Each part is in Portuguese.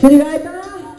Sirigaita.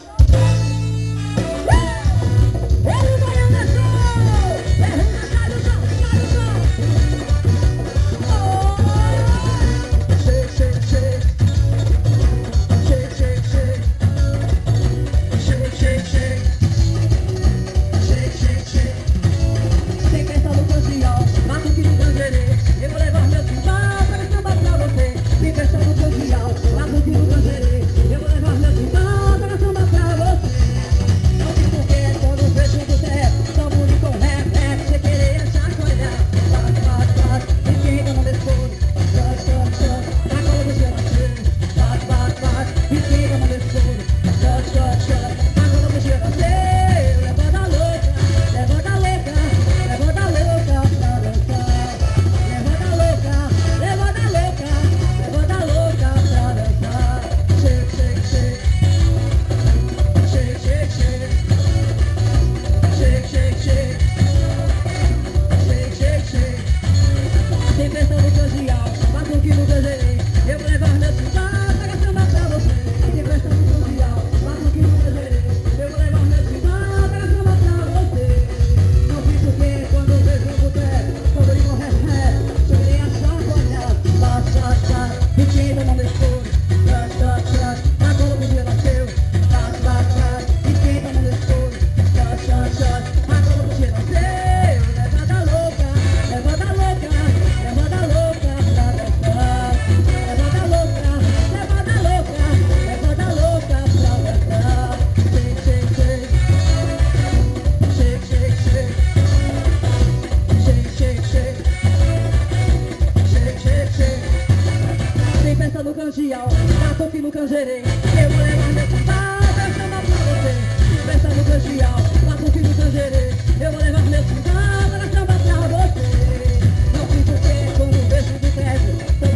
No canjial, batuque no canjerê, eu vou levar meu timbal pra chamar pra você. Festa no canjial, batuque no canjerê, eu vou levar meu timbal pra chamar pra você. Não fico quê quando vejo do teto.